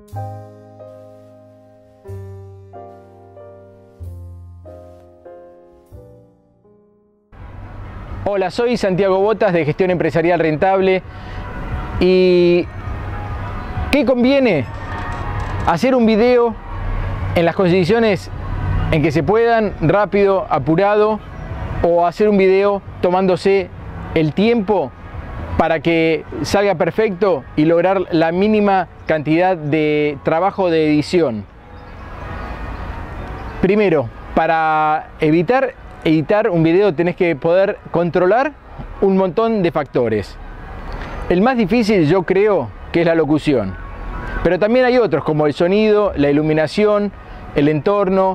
Hola, soy Santiago Botas de Gestión Empresarial Rentable. ¿Y qué conviene? Hacer un video en las condiciones en que se puedan, rápido, apurado, o hacer un video tomándose el tiempo para que salga perfecto y lograr la mínima cantidad de trabajo de edición. Primero, para evitar editar un video tenés que poder controlar un montón de factores. El más difícil yo creo que es la locución, pero también hay otros como el sonido, la iluminación, el entorno,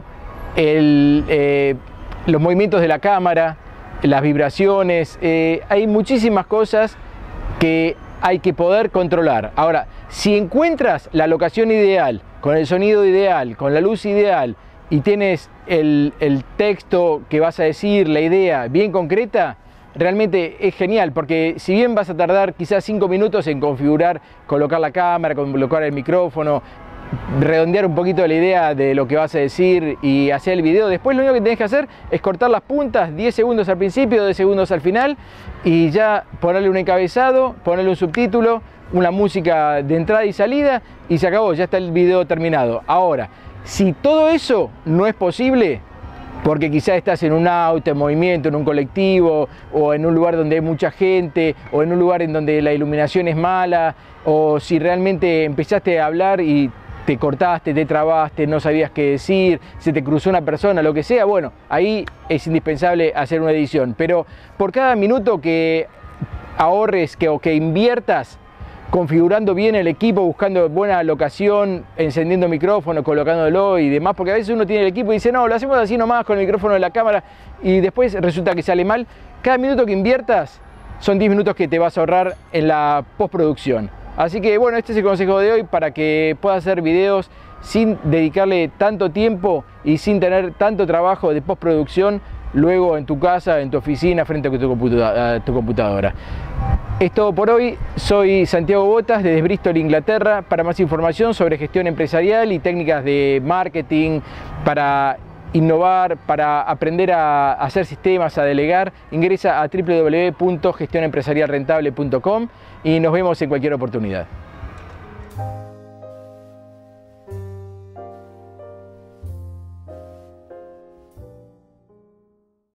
los movimientos de la cámara, las vibraciones. Hay muchísimas cosas que hay que poder controlar. Ahora, si encuentras la locación ideal, con el sonido ideal, con la luz ideal, y tienes el texto que vas a decir, la idea bien concreta, realmente es genial, porque si bien vas a tardar quizás 5 minutos en configurar, colocar la cámara, colocar el micrófono, redondear un poquito la idea de lo que vas a decir y hacer el video, después lo único que tenés que hacer es cortar las puntas, 10 segundos al principio, 10 segundos al final, y ya ponerle un encabezado, ponerle un subtítulo, una música de entrada y salida, y se acabó, ya está el video terminado. Ahora, si todo eso no es posible, porque quizás estás en un auto, en movimiento, en un colectivo, o en un lugar donde hay mucha gente, o en un lugar en donde la iluminación es mala, o si realmente empezaste a hablar y te cortaste, te trabaste, no sabías qué decir, se te cruzó una persona, lo que sea, bueno, ahí es indispensable hacer una edición. Pero por cada minuto que ahorres o que inviertas configurando bien el equipo, buscando buena locación, encendiendo micrófono, colocándolo y demás, porque a veces uno tiene el equipo y dice, no, lo hacemos así nomás con el micrófono de la cámara, y después resulta que sale mal. Cada minuto que inviertas son 10 minutos que te vas a ahorrar en la postproducción. Así que bueno, este es el consejo de hoy para que puedas hacer videos sin dedicarle tanto tiempo y sin tener tanto trabajo de postproducción luego en tu casa, en tu oficina, frente a tu computadora. Es todo por hoy. Soy Santiago Botas desde Bristol, Inglaterra. Para más información sobre gestión empresarial y técnicas de marketing, para innovar, para aprender a hacer sistemas, a delegar, ingresa a www.gestionempresarialrentable.com y nos vemos en cualquier oportunidad.